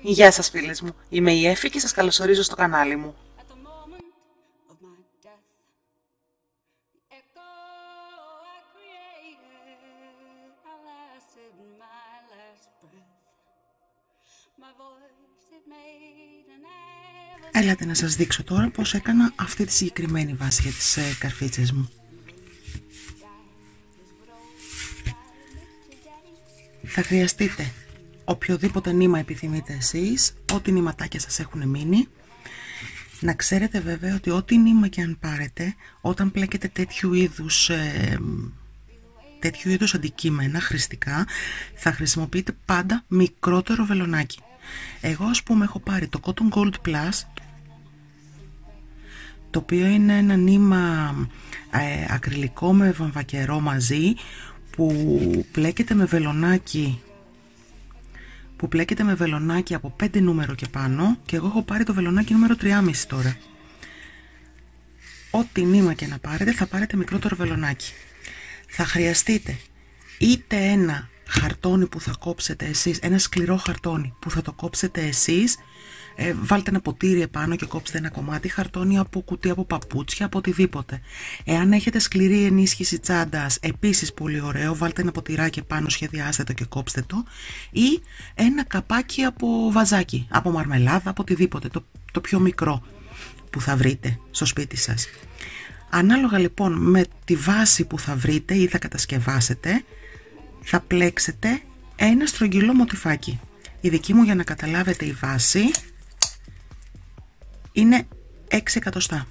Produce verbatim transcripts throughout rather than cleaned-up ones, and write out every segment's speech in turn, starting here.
Γεια σας φίλες μου, είμαι η Έφη και σας καλωσορίζω στο κανάλι μου. Έλατε να σας δείξω τώρα πώς έκανα αυτή τη συγκεκριμένη βάση για τις ε, καρφίτσες μου. Θα χρειαστείτε οποιοδήποτε νήμα επιθυμείτε εσείς, ό,τι νήματάκια σας έχουν μείνει. Να ξέρετε βέβαια ότι ό,τι νήμα και αν πάρετε, όταν πλέκετε τέτοιου είδους, ε, τέτοιου είδους αντικείμενα χρηστικά, θα χρησιμοποιείτε πάντα μικρότερο βελονάκι. Εγώ ας πούμε έχω πάρει το Cotton Gold Plus, το οποίο είναι ένα νήμα ε, ακριλικό με βαμβακερό μαζί, που πλέκεται με βελονάκι που πλέκεται με βελονάκι από πέντε νούμερο και πάνω, και εγώ έχω πάρει το βελονάκι νούμερο τρία κόμμα πέντε τώρα. Ό,τι νήμα και να πάρετε θα πάρετε μικρότερο βελονάκι. Θα χρειαστείτε είτε ένα χαρτόνι που θα κόψετε εσείς, ένα σκληρό χαρτόνι που θα το κόψετε εσείς, ε, βάλτε ένα ποτήρι επάνω και κόψτε ένα κομμάτι, χαρτόνι από κουτί, από παπούτσια, από οτιδήποτε. Εάν έχετε σκληρή ενίσχυση τσάντας, επίσης πολύ ωραίο, βάλτε ένα ποτηράκι επάνω, σχεδιάστε το και κόψτε το, ή ένα καπάκι από βαζάκι, από μαρμελάδα, από οτιδήποτε, το, το πιο μικρό που θα βρείτε στο σπίτι σας. Ανάλογα λοιπόν με τη βάση που θα βρείτε ή θα κατασκευάσετε, θα πλέξετε ένα στρογγυλό μοτιφάκι. Η δική μου, για να καταλάβετε, η βάση είναι έξι εκατοστά.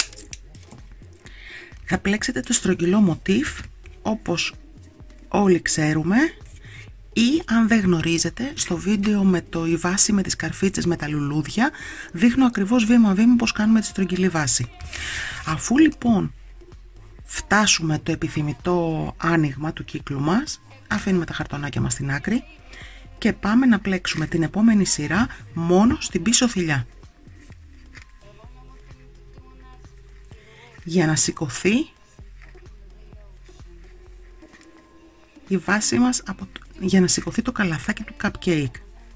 Θα πλέξετε το στρογγυλό μοτίφ όπως όλοι ξέρουμε, ή αν δεν γνωρίζετε, στο βίντεο με το η βάση με τις καρφίτσες με τα λουλούδια δείχνω ακριβώς βήμα βήμα πώς κάνουμε τη στρογγυλή βάση. Αφού λοιπόν φτάσουμε το επιθυμητό άνοιγμα του κύκλου μας, αφήνουμε τα χαρτονάκια μας στην άκρη και πάμε να πλέξουμε την επόμενη σειρά μόνο στην πίσω θηλιά. Για να σηκωθεί η βάση μας, από το, για να σηκωθεί το καλαθάκι του cupcake.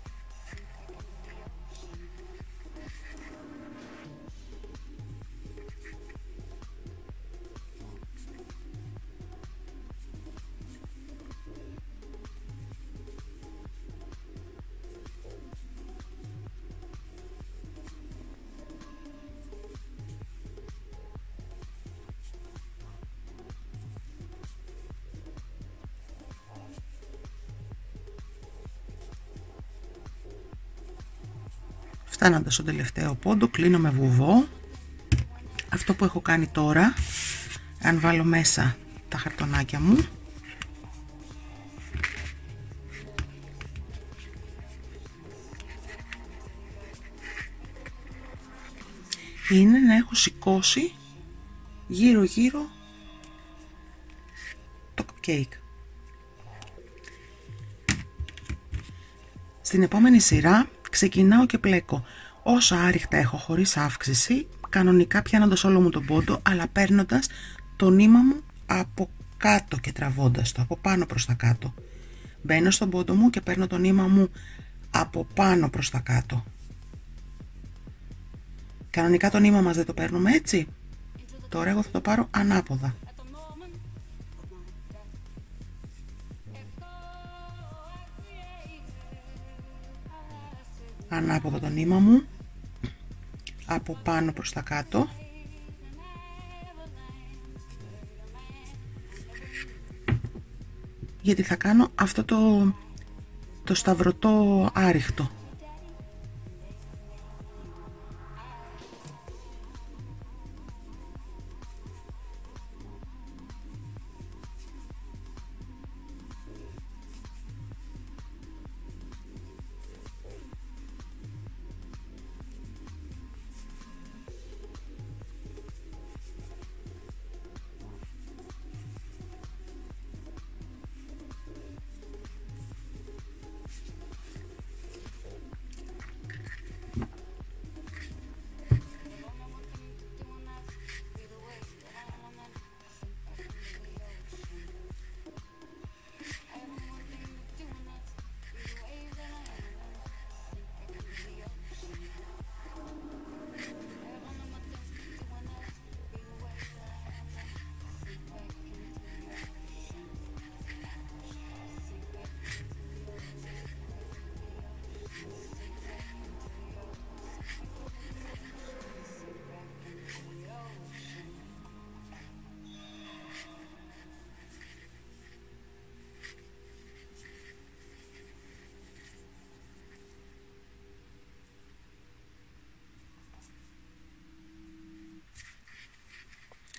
Φτάνοντας στον τελευταίο πόντο, κλείνω με βουβό. Αυτό που έχω κάνει τώρα, αν βάλω μέσα τα χαρτονάκια μου, είναι να έχω σηκώσει γύρω γύρω το cupcake. Στην επόμενη σειρά ξεκινάω και πλέκω όσα άριχτα έχω χωρίς αύξηση, κανονικά πιάνοντας όλο μου τον πόντο, αλλά παίρνοντας το νήμα μου από κάτω και τραβώντας το από πάνω προς τα κάτω. Μπαίνω στον πόντο μου και παίρνω το νήμα μου από πάνω προς τα κάτω. Κανονικά το νήμα μας δεν το παίρνουμε έτσι, τώρα εγώ θα το πάρω ανάποδα. Ανάποδα το νήμα μου από πάνω προς τα κάτω, γιατί θα κάνω αυτό το, το σταυρωτό άριχτο.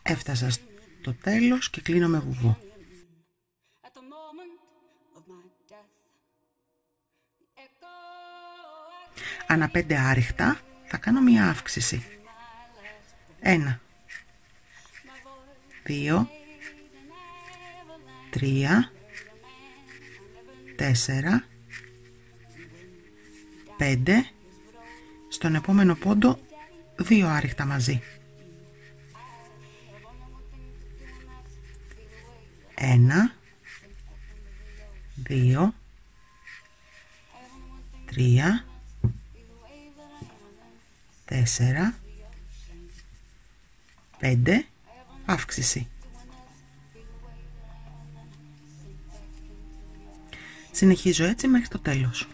Έφτασα στο τέλος και κλείνω με βουβό. Ανά πέντε άριχτα θα κάνω μία αύξηση. Ένα, δύο, τρία, τέσσερα, πέντε. Στον επόμενο πόντο δύο άριχτα μαζί. Ένα, δύο, τρία, τέσσερα, πέντε, αύξηση. Συνεχίζω έτσι μέχρι το τέλος.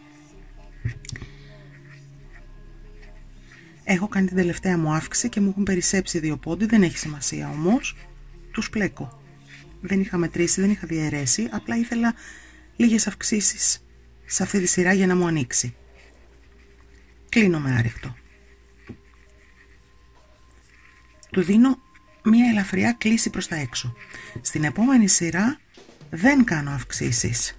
Έχω κάνει την τελευταία μου αύξηση και μου έχουν περισσέψει δύο πόντι, δεν έχει σημασία όμως. Τους πλέκω. Δεν είχα μετρήσει, δεν είχα διαιρέσει, απλά ήθελα λίγες αυξήσεις σε αυτή τη σειρά για να μου ανοίξει. Κλείνω με άριχτο. Του δίνω μία ελαφριά κλίση προς τα έξω. Στην επόμενη σειρά δεν κάνω αυξήσεις.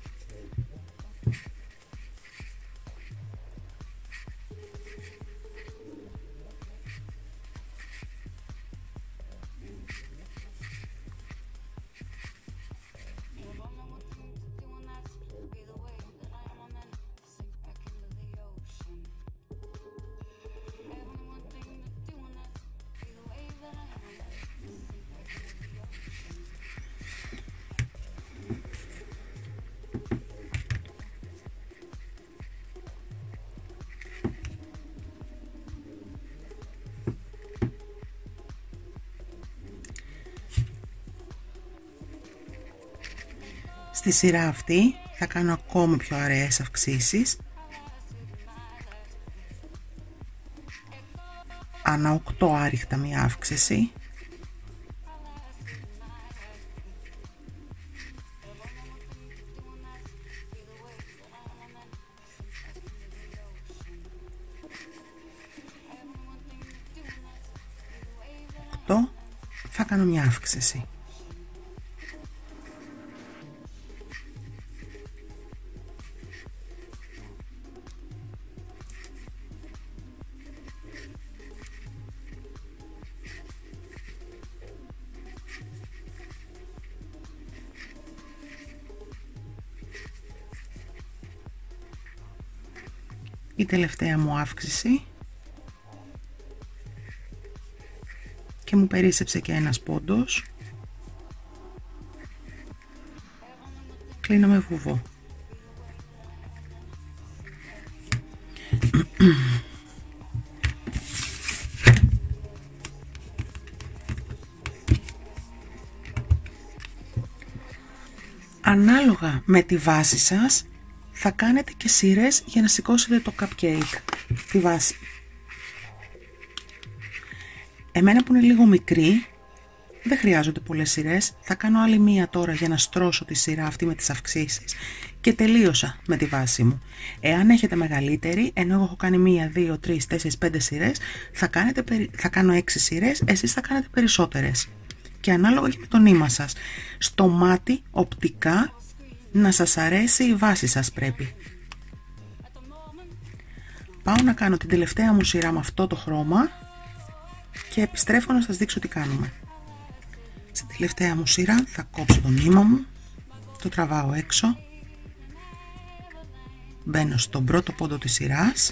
Στη σειρά αυτή θα κάνω ακόμη πιο ωραίες αυξήσεις. Ανά οκτώ άριχτα μία αύξηση. οκτώ θα κάνω μία αύξηση. Η τελευταία μου αύξηση και μου περίσσεψε και ένας πόντος. Κλείνω με βουβό. Ανάλογα με τη βάση σας θα κάνετε και σειρές για να σηκώσετε το cupcake, τη βάση. Εμένα που είναι λίγο μικρή, δεν χρειάζονται πολλές σειρές. Θα κάνω άλλη μία τώρα για να στρώσω τη σειρά αυτή με τις αυξήσεις και τελείωσα με τη βάση μου. Εάν έχετε μεγαλύτερη, ενώ εγώ έχω κάνει μία, δύο, τρεις, τέσσερις, πέντε σειρές, θα, κάνετε, θα κάνω έξι σειρές, εσείς θα κάνετε περισσότερες. Και ανάλογα και με το νήμα σας. Στο μάτι, οπτικά, να σας αρέσει η βάση σας πρέπει. Πάω να κάνω την τελευταία μου σειρά με αυτό το χρώμα και επιστρέφω να σας δείξω τι κάνουμε. Στην τελευταία μου σειρά θα κόψω το νήμα μου, το τραβάω έξω, μπαίνω στον πρώτο πόντο της σειράς,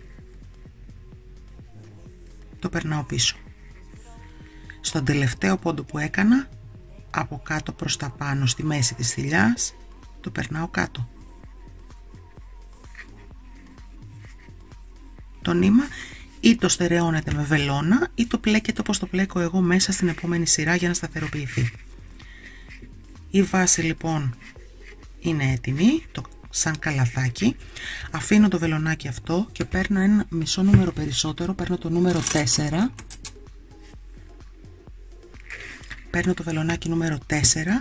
το περνάω πίσω. Στον τελευταίο πόντο που έκανα, από κάτω προς τα πάνω στη μέση της θηλιάς, το περνάω κάτω. Το νήμα ή το στερεώνετε με βελόνα ή το πλέκετε όπως το πλέκω εγώ μέσα στην επόμενη σειρά για να σταθεροποιηθεί. Η βάση λοιπόν είναι έτοιμη, το, σαν καλαθάκι. Αφήνω το βελονάκι αυτό και παίρνω ένα μισό νούμερο περισσότερο, παίρνω το νούμερο τέσσερα. Παίρνω το βελονάκι νούμερο τέσσερα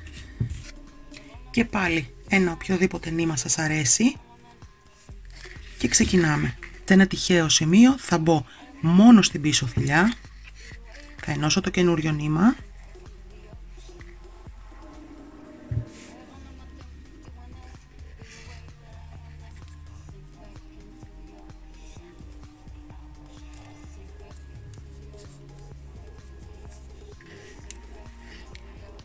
και πάλι ένα οποιοδήποτε νήμα σας αρέσει και ξεκινάμε. Σε ένα τυχαίο σημείο θα μπω μόνο στην πίσω θηλιά, θα ενώσω το καινούριο νήμα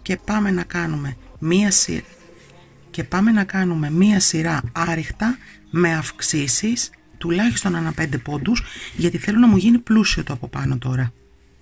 και πάμε να κάνουμε μία σειρά και πάμε να κάνουμε μία σειρά άριχτα με αυξήσεις τουλάχιστον ανά πέντε πόντους, γιατί θέλω να μου γίνει πλούσιο το από πάνω τώρα.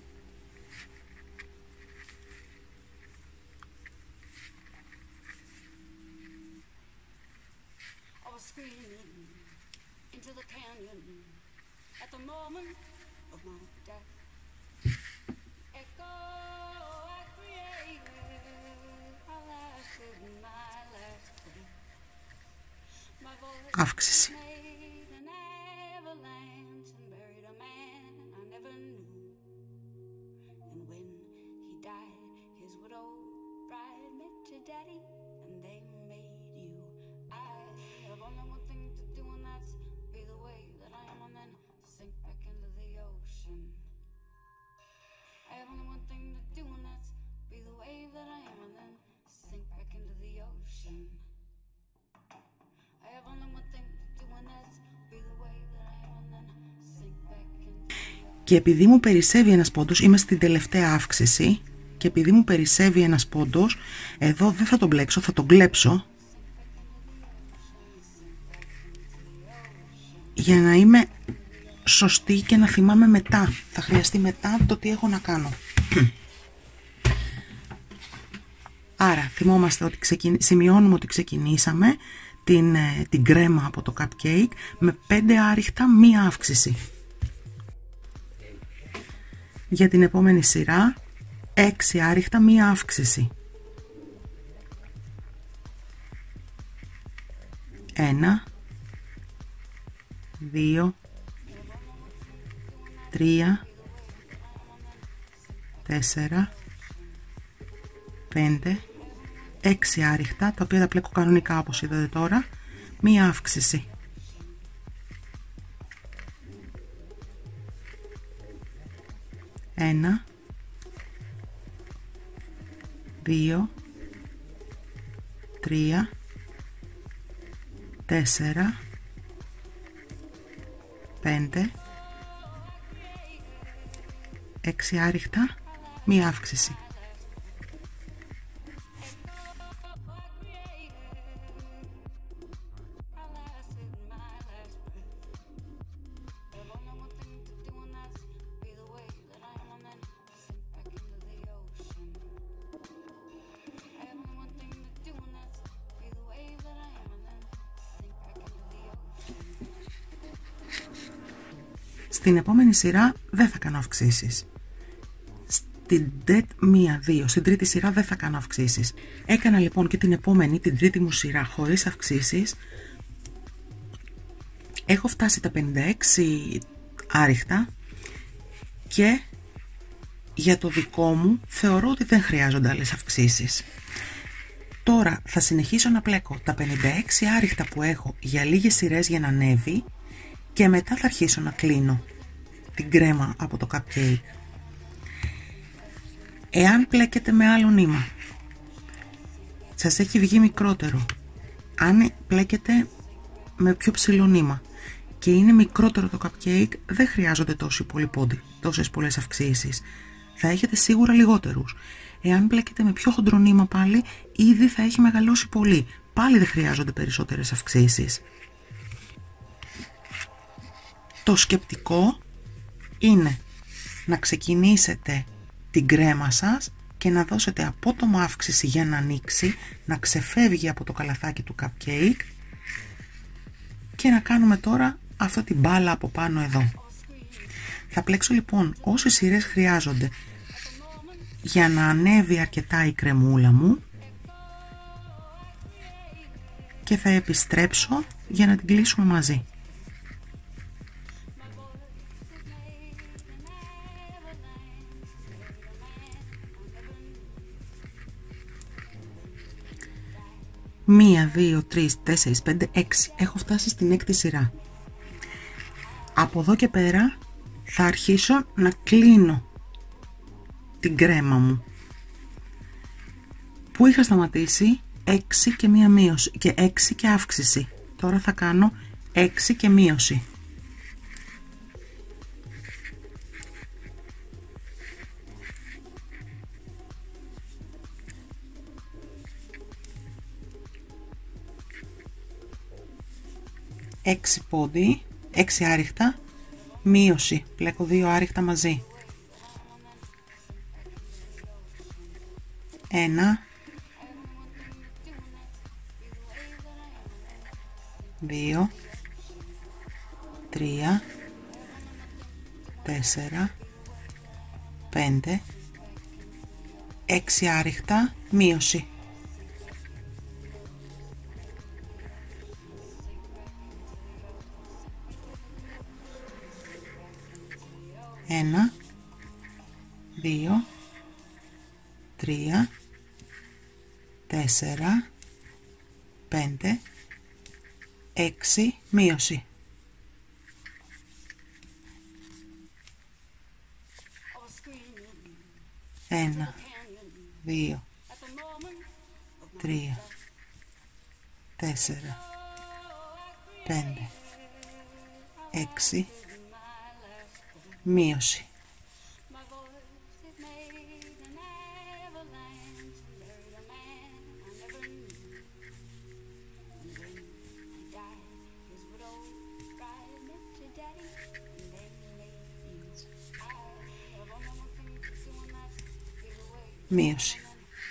Αύξηση. Και επειδή μου περισσεύει ένας πόντος, είμαι στην τελευταία αύξηση, και επειδή μου περισσεύει ένας πόντος, εδώ δεν θα τον μπλέξω, θα τον κλέψω, για να είμαι σωστή και να θυμάμαι μετά. Θα χρειαστεί μετά το τι έχω να κάνω. Άρα θυμόμαστε ότι ξεκιν... σημειώνουμε ότι ξεκινήσαμε την, την κρέμα από το cupcake με πέντε άριχτα, μία αύξηση. Για την επόμενη σειρά έξι άριχτα, μία αύξηση. ένα, δύο, τρία, τέσσερα, πέντε, έξι άριχτα, τα οποία τα πλέκω κανονικά όπως είδατε τώρα, μία αύξηση. ένα, δύο, τρία, τέσσερα, πέντε, έξι άριχτα, μία αύξηση. Στην επόμενη σειρά δεν θα κάνω αυξήσεις. Στην μία, δύο, στην τρίτη σειρά δεν θα κάνω αυξήσεις. Έκανα λοιπόν και την επόμενη, την τρίτη μου σειρά χωρίς αυξήσεις. Έχω φτάσει τα πενήντα έξι άριχτα και για το δικό μου θεωρώ ότι δεν χρειάζονται άλλες αυξήσεις. Τώρα θα συνεχίσω να πλέκω τα πενήντα έξι άριχτα που έχω για λίγες σειρές για να ανέβει και μετά θα αρχίσω να κλείνω την κρέμα από το cupcake. Εάν πλέκετε με άλλο νήμα, σας έχει βγει μικρότερο. Αν πλέκετε με πιο ψηλό νήμα και είναι μικρότερο το cupcake, δεν χρειάζονται τόσοι πολλοί πόντοι, τόσες πολλές αυξήσεις. Θα έχετε σίγουρα λιγότερους. Εάν πλέκετε με πιο χοντρό νήμα πάλι, ήδη θα έχει μεγαλώσει πολύ. Πάλι δεν χρειάζονται περισσότερες αυξήσεις. Το σκεπτικό είναι να ξεκινήσετε την κρέμα σας και να δώσετε απότομα αύξηση για να ανοίξει, να ξεφεύγει από το καλαθάκι του cupcake και να κάνουμε τώρα αυτή την μπάλα από πάνω εδώ. Θα πλέξω λοιπόν όσες σειρές χρειάζονται για να ανέβει αρκετά η κρεμούλα μου και θα επιστρέψω για να την κλείσουμε μαζί. Μία, δύο, τρεις, τέσσερις, πέντε, έξι. Έχω φτάσει στην έκτη σειρά. Από εδώ και πέρα θα αρχίσω να κλείνω την κρέμα μου. Πού είχα σταματήσει? έξι και μία μείωση και έξι και αύξηση. Τώρα θα κάνω έξι και μείωση. έξι πόντι, έξι άριχτα, μείωση, πλέκω δύο άριχτα μαζί, ένα, δύο, τρία, τέσσερα, πέντε, έξι άριχτα, μείωση, ένα, δύο, τρία, τέσσερα, πέντε, έξι, μείωση. ένα, δύο, τρία, τέσσερα, πέντε, έξι, μείωση. Μείωση.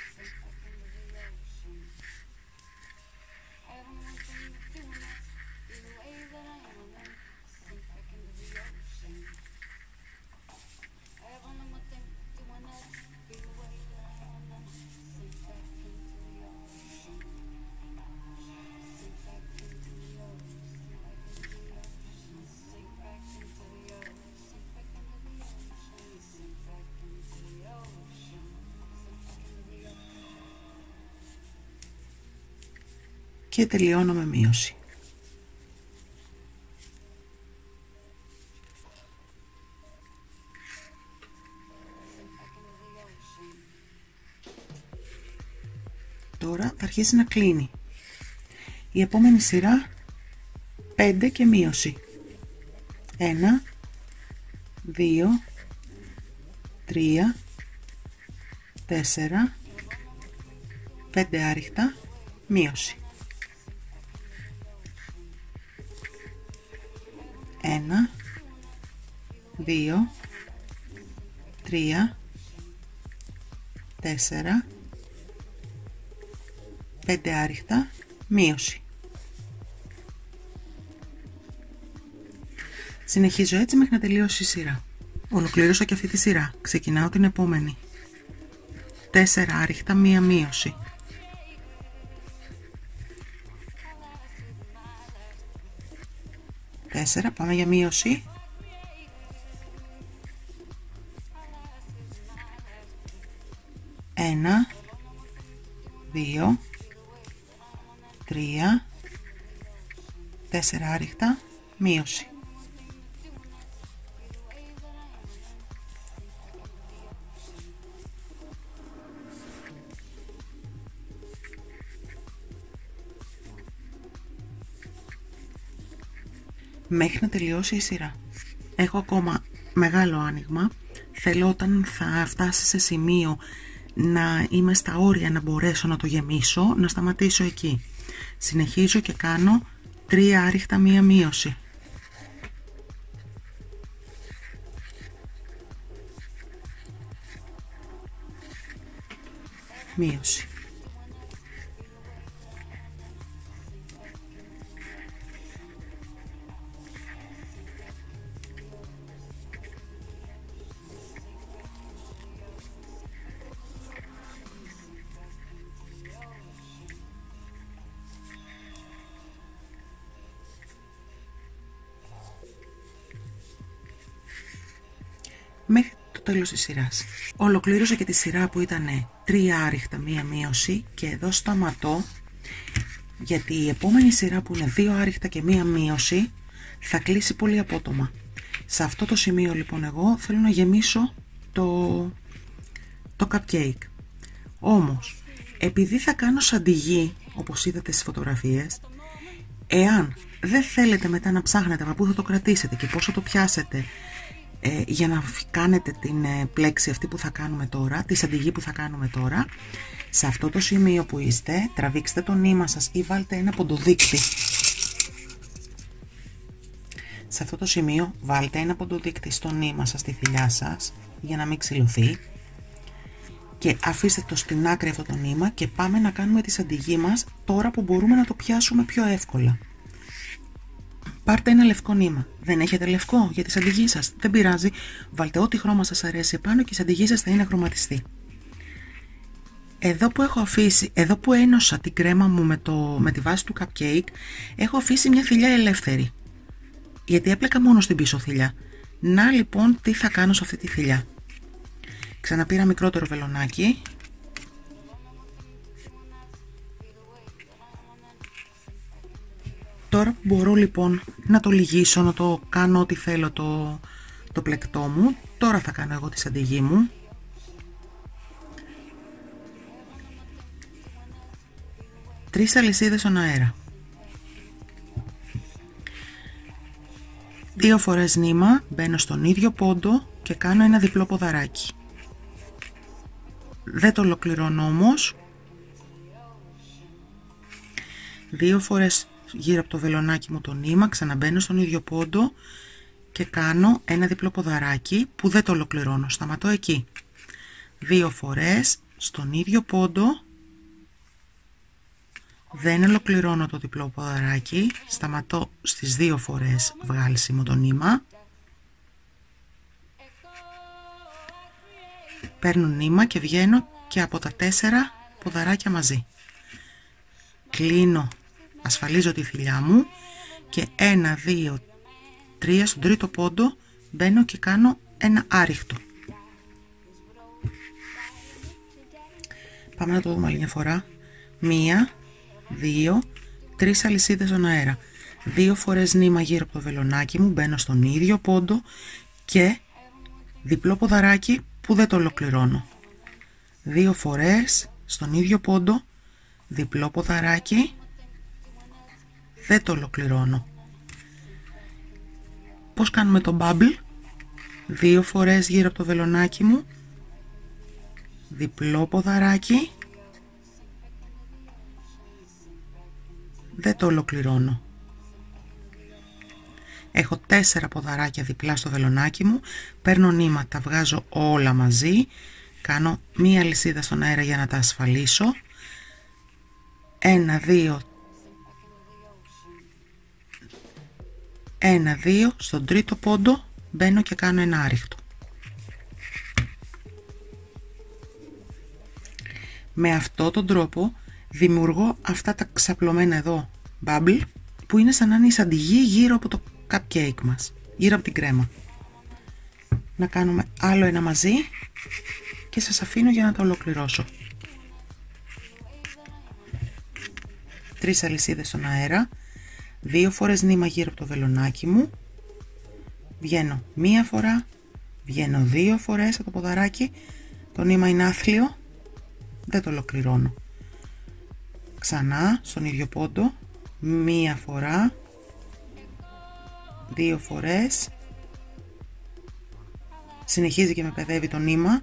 Και τελειώνω με μείωση. Τώρα θα αρχίσει να κλείνει. Η επόμενη σειρά πέντε και μείωση. ένα, δύο, τρία, τέσσερα, πέντε άριχτα, μείωση. ένα, δύο, τρία, τέσσερα, πέντε άριχτα, μείωση. Συνεχίζω έτσι μέχρι να τελειώσει η σειρά. Ολοκλήρωσα και αυτή τη σειρά. Ξεκινάω την επόμενη. τέσσερα άριχτα, μία μείωση. τέσσερα, πάμε για μείωση. ένα, δύο, τρία, τέσσερα άριχτα, μείωση. Μέχρι να τελειώσει η σειρά. Έχω ακόμα μεγάλο άνοιγμα. Θέλω όταν θα φτάσει σε σημείο να είμαι στα όρια να μπορέσω να το γεμίσω, να σταματήσω εκεί. Συνεχίζω και κάνω τρία άριχτα, μία μείωση. Μείωση. Μέχρι το τέλος της σειράς. Ολοκλήρωσα και τη σειρά που ήταν τρία άριχτα, μία μείωση και εδώ σταματώ, γιατί η επόμενη σειρά που είναι δύο άριχτα και μία μείωση θα κλείσει πολύ απότομα. Σε αυτό το σημείο λοιπόν εγώ θέλω να γεμίσω το, το cupcake. Όμως επειδή θα κάνω σαντιγί, όπως είδατε στις φωτογραφίες, εάν δεν θέλετε μετά να ψάχνετε από πού θα το κρατήσετε και πώς θα το πιάσετε, Ε, για να κάνετε την ε, πλέξη αυτή που θα κάνουμε τώρα, τη σαντιγί που θα κάνουμε τώρα, σε αυτό το σημείο που είστε τραβήξτε το νήμα σας ή βάλτε ένα ποντοδείκτη Σε αυτό το σημείο βάλτε ένα ποντοδείκτη στο νήμα σας στη θηλιά σας για να μην ξυλωθεί και αφήστε το στην άκρη αυτό το νήμα και πάμε να κάνουμε τη σαντιγή μας τώρα που μπορούμε να το πιάσουμε πιο εύκολα. Πάρτε ένα λευκό νήμα. Δεν έχετε λευκό για τη σαντιγή σας? Δεν πειράζει. Βάλτε ό,τι χρώμα σας αρέσει επάνω και η σαντιγή σας θα είναι χρωματιστή. Εδώ που έχω αφήσει, εδώ που ένωσα την κρέμα μου με, το, με τη βάση του cupcake, έχω αφήσει μια θηλιά ελεύθερη. Γιατί έπλεκα μόνο στην πίσω θηλιά. Να λοιπόν τι θα κάνω σε αυτή τη θηλιά. Ξαναπήρα μικρότερο βελονάκι. Τώρα που μπορώ λοιπόν να το λυγίσω, να το κάνω ό,τι θέλω το, το πλεκτό μου, τώρα θα κάνω εγώ τη σαντιγή μου. Τρεις αλυσίδες στον αέρα. Δύο φορές νήμα, μπαίνω στον ίδιο πόντο και κάνω ένα διπλό ποδαράκι. Δεν το ολοκληρώνω όμως. Δύο φορές γύρω από το βελονάκι μου το νήμα, ξαναμπαίνω στον ίδιο πόντο και κάνω ένα διπλό ποδαράκι που δεν το ολοκληρώνω. Σταματώ εκεί. Δύο φορές στον ίδιο πόντο. Δεν ολοκληρώνω το διπλό ποδαράκι, σταματώ στις δύο φορές βγάλσιμο το νήμα. Παίρνω νήμα και βγαίνω και από τα τέσσερα ποδαράκια μαζί. Κλείνω, ασφαλίζω τη θηλιά μου και ένα, δύο, τρία στον τρίτο πόντο μπαίνω και κάνω ένα άριχτο. Πάμε να το δούμε άλλη μια φορά. Μία, δύο, τρεις αλυσίδες στον αέρα. Δύο φορές νήμα γύρω από το βελονάκι μου, μπαίνω στον ίδιο πόντο και διπλό ποδαράκι που δεν το ολοκληρώνω. Δύο φορές στον ίδιο πόντο, διπλό ποδαράκι, δεν το ολοκληρώνω. Πώς κάνουμε το bubble? Δύο φορές γύρω από το βελονάκι μου, διπλό ποδαράκι, δεν το ολοκληρώνω. Έχω τέσσερα ποδαράκια διπλά στο βελονάκι μου, παίρνω νήμα, τα βγάζω όλα μαζί, κάνω μία λυσίδα στον αέρα για να τα ασφαλίσω, ένα, δύο, ένα, δύο, στον τρίτο πόντο μπαίνω και κάνω ένα άριχτο. Με αυτόν τον τρόπο δημιουργώ αυτά τα ξαπλωμένα εδώ bubble που είναι σαν να είναι η σαντιγή γύρω από το cupcake μας, γύρω από την κρέμα. Να κάνουμε άλλο ένα μαζί και σας αφήνω για να το ολοκληρώσω. Τρεις αλυσίδες στον αέρα, δύο φορές νήμα γύρω από το βελονάκι μου, βγαίνω μία φορά, βγαίνω δύο φορές από το ποδαράκι, το νήμα είναι άθλιο, δεν το ολοκληρώνω. Ξανά στον ίδιο πόντο, μία φορά, δύο φορές, συνεχίζει και με παιδεύει το νήμα,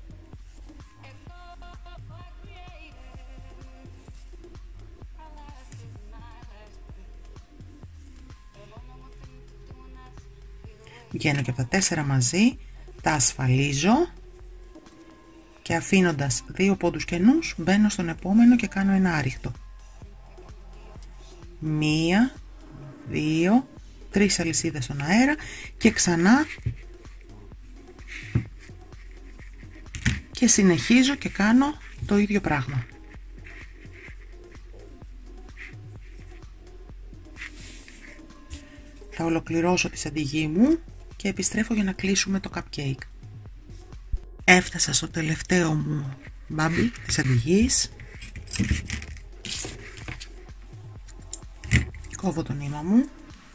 βγαίνω και από τα τέσσερα μαζί, τα ασφαλίζω και αφήνοντας δύο πόντους κενούς μπαίνω στον επόμενο και κάνω ένα άριχτο. Μία, δύο, τρεις αλυσίδες στον αέρα και ξανά και συνεχίζω και κάνω το ίδιο πράγμα. Θα ολοκληρώσω τη σαντιγή μου και επιστρέφω για να κλείσουμε το cupcake. Έφτασα στο τελευταίο μου bubble της σαντιγής. Κόβω το νήμα μου.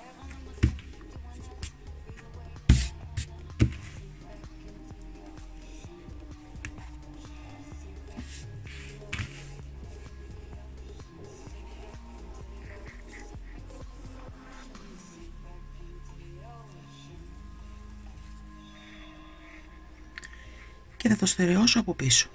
Και θα το στερεώσω από πίσω.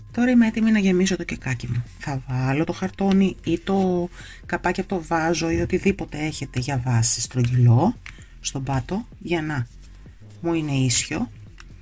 Τώρα είμαι έτοιμη να γεμίσω το κεκάκι μου. Θα βάλω το χαρτόνι ή το καπάκι από το βάζο ή οτιδήποτε έχετε για βάση στρογγυλό στον πάτο για να μου είναι ίσιο.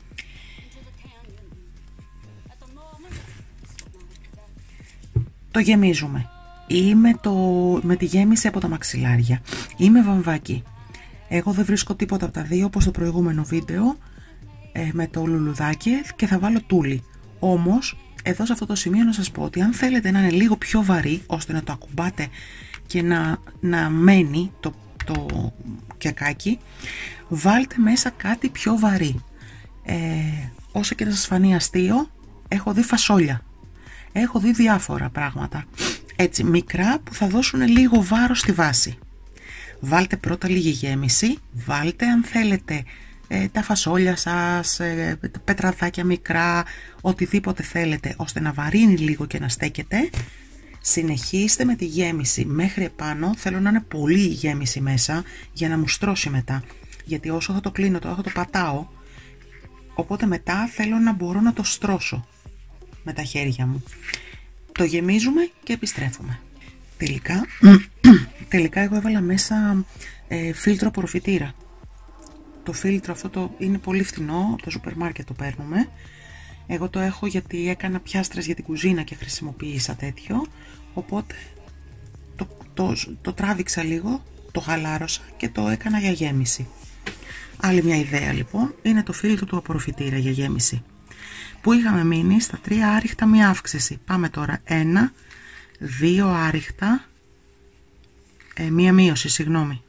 Το γεμίζουμε ή με, το, με τη γέμιση από τα μαξιλάρια ή με βαμβάκι. Εγώ δεν βρίσκω τίποτα από τα δύο όπως το προηγούμενο βίντεο ε, με το λουλουδάκι και θα βάλω τούλι. Όμως εδώ σε αυτό το σημείο να σας πω ότι αν θέλετε να είναι λίγο πιο βαρύ ώστε να το ακουμπάτε και να, να μένει το, το κεκάκι, βάλτε μέσα κάτι πιο βαρύ. Ε, όσο και να σας φανεί αστείο, έχω δει φασόλια, έχω δει διάφορα πράγματα έτσι μικρά που θα δώσουν λίγο βάρος στη βάση. Βάλτε πρώτα λίγη γέμιση, βάλτε αν θέλετε ε, τα φασόλια σας, ε, πετραδάκια μικρά, οτιδήποτε θέλετε ώστε να βαρύνει λίγο και να στέκεται. Συνεχίστε με τη γέμιση μέχρι επάνω, θέλω να είναι πολύ η γέμιση μέσα για να μου στρώσει μετά, γιατί όσο θα το κλείνω τώρα θα το πατάω, οπότε μετά θέλω να μπορώ να το στρώσω με τα χέρια μου. Το γεμίζουμε και επιστρέφουμε. Τελικά, τελικά εγώ έβαλα μέσα ε, φίλτρο απορροφητήρα. Το φίλτρο αυτό το είναι πολύ φθηνό, από το σούπερ μάρκετ το παίρνουμε. Εγώ το έχω γιατί έκανα πιάστρες για την κουζίνα και χρησιμοποίησα τέτοιο. Οπότε το, το, το τράβηξα λίγο, το χαλάρωσα και το έκανα για γέμιση. Άλλη μια ιδέα λοιπόν είναι το φίλτρο του απορροφητήρα για γέμιση. Που είχαμε μείνει στα τρία άριχτα μία αύξηση. Πάμε τώρα ένα, δύο άριχτα, ε, μία μείωση, συγγνώμη.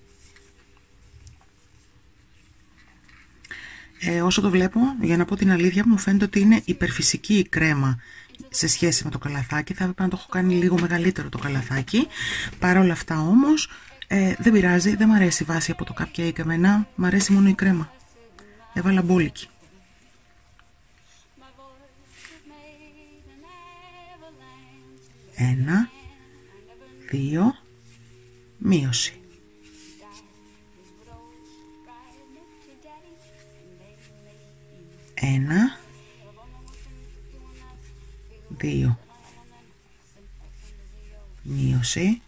Ε, όσο το βλέπω, για να πω την αλήθεια μου φαίνεται ότι είναι υπερφυσική η κρέμα σε σχέση με το καλαθάκι. Θα έπρεπε να το έχω κάνει λίγο μεγαλύτερο το καλαθάκι. Παρ' όλα αυτά όμως ε, δεν πειράζει, δεν μ' αρέσει η βάση από το cupcake εμένα, μ' αρέσει μόνο η κρέμα. Έβαλα μπόλικη. Ένα, δύο, μείωση. Ένα, δύο, μείωση.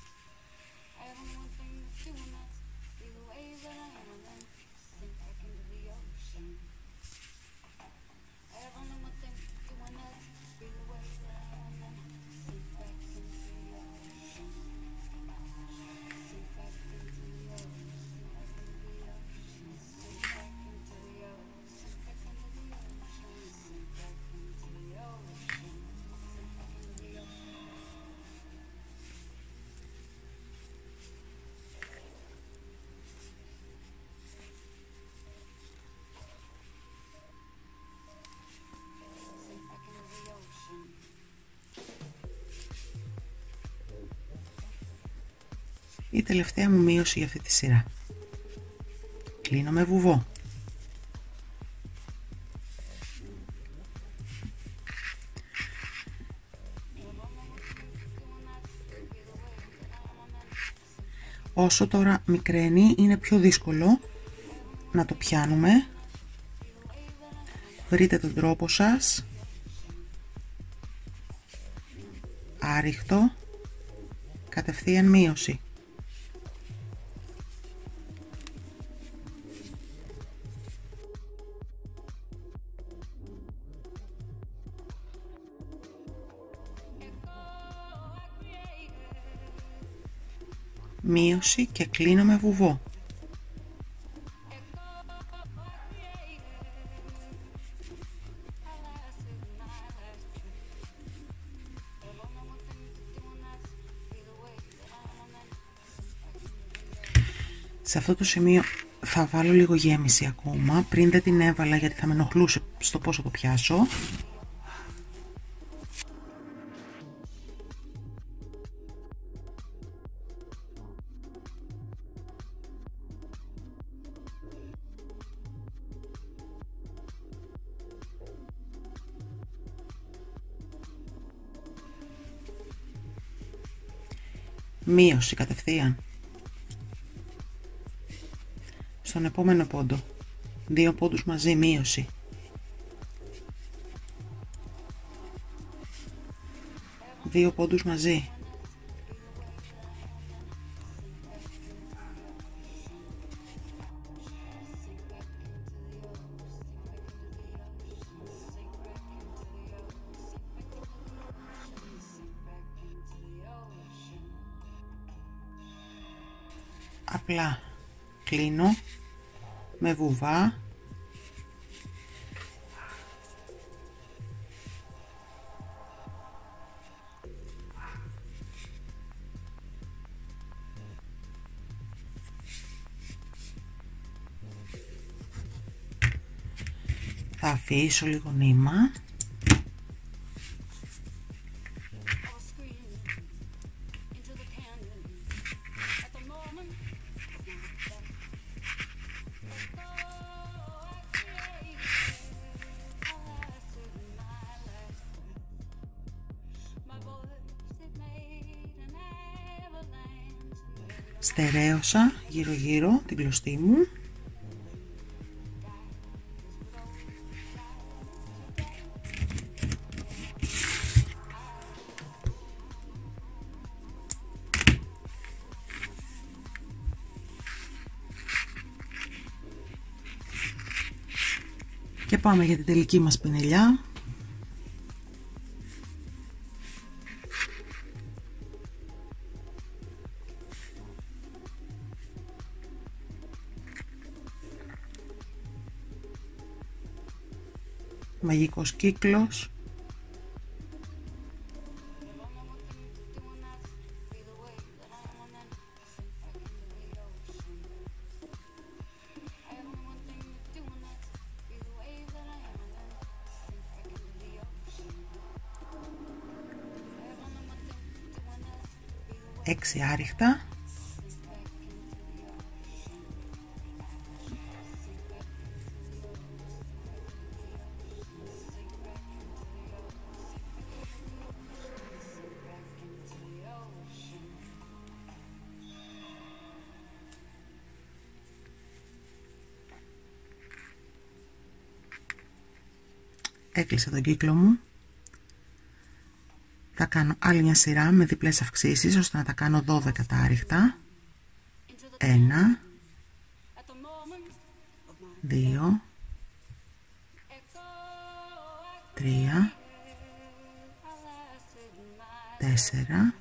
Η τελευταία μου μείωση για αυτή τη σειρά. Κλείνω με βουβό. Όσο τώρα μικραίνει είναι πιο δύσκολο να το πιάνουμε. Βρείτε τον τρόπο σας. Άριχτο, κατευθείαν μείωση. Μείωση και κλείνω με βουβό. Σε αυτό το σημείο θα βάλω λίγο γέμιση ακόμα, πριν δεν την έβαλα γιατί θα με ενοχλούσε στο πόσο το πιάσω. Μείωση κατευθείαν. Στον επόμενο πόντο. Δύο πόντους μαζί, μείωση. δύο πόντους μαζί. Απλά κλείνω με βουβά. Θα αφήσω λίγο νήμα. Στερέωσα γύρω γύρω την κλωστή μου. Και πάμε για την τελική μας πινελιά. Μαγικός κύκλος. Έξι άριχτα. Έκλεισα τον κύκλο μου. Θα κάνω άλλη μια σειρά με διπλές αυξήσεις ώστε να τα κάνω δώδεκα τα άριχτα. Ένα, δύο, τρία, τέσσερα,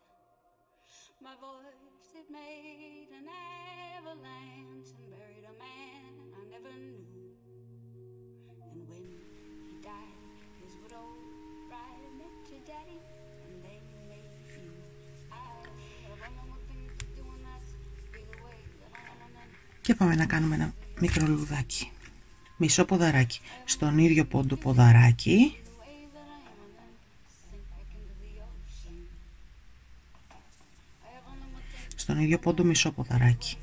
και πάμε να κάνουμε ένα μικρό λουδάκι. Μισό ποδαράκι. Στον ίδιο πόντο ποδαράκι. Στον ίδιο πόντο μισό ποδαράκι.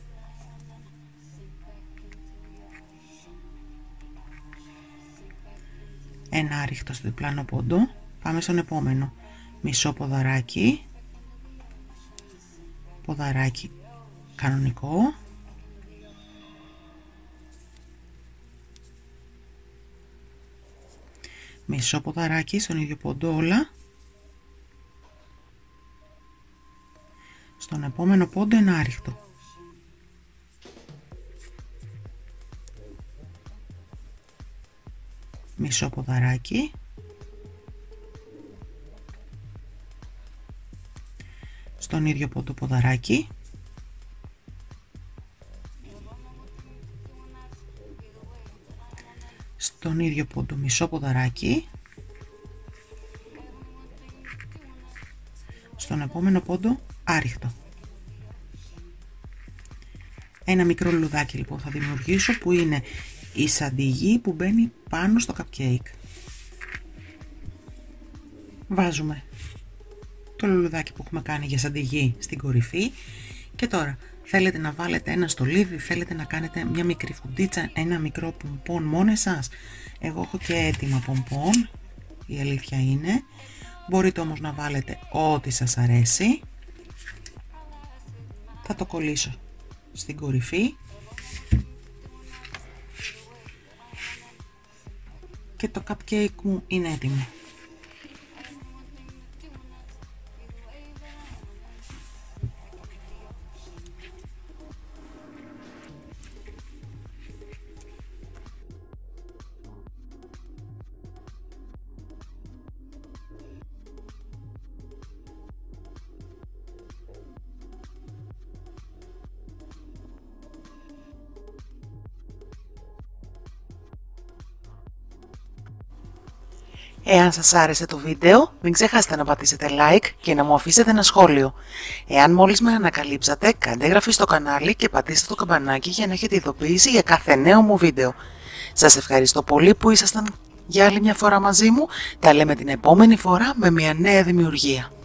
Ένα άριχτο στο διπλάνο πόντο. Πάμε στον επόμενο. Μισό ποδαράκι. Ποδαράκι κανονικό. Μισό ποδαράκι στον ίδιο πόντο όλα. Στον επόμενο πόντο ένα άριχτο. Μισό ποδαράκι. Στον ίδιο πόντο ποδαράκι. Στον ίδιο πόντο μισό ποδαράκι. Στον επόμενο πόντο άριχτο. Ένα μικρό λουλουδάκι λοιπόν θα δημιουργήσω, που είναι η σαντιγί που μπαίνει πάνω στο cupcake. Βάζουμε το λουλουδάκι που έχουμε κάνει για σαντιγί στην κορυφή και τώρα θέλετε να βάλετε ένα στολίδι, θέλετε να κάνετε μια μικρή φουντίτσα, ένα μικρό πομπόν μόνο εσάς. Εγώ έχω και έτοιμα πομπόν, η αλήθεια είναι. Μπορείτε όμως να βάλετε ό,τι σας αρέσει. Θα το κολλήσω στην κορυφή και το cupcake μου είναι έτοιμο. Εάν σας άρεσε το βίντεο, μην ξεχάσετε να πατήσετε like και να μου αφήσετε ένα σχόλιο. Εάν μόλις με ανακαλύψατε, κάντε εγγραφή στο κανάλι και πατήστε το καμπανάκι για να έχετε ειδοποίηση για κάθε νέο μου βίντεο. Σας ευχαριστώ πολύ που ήσασταν για άλλη μια φορά μαζί μου. Τα λέμε την επόμενη φορά με μια νέα δημιουργία.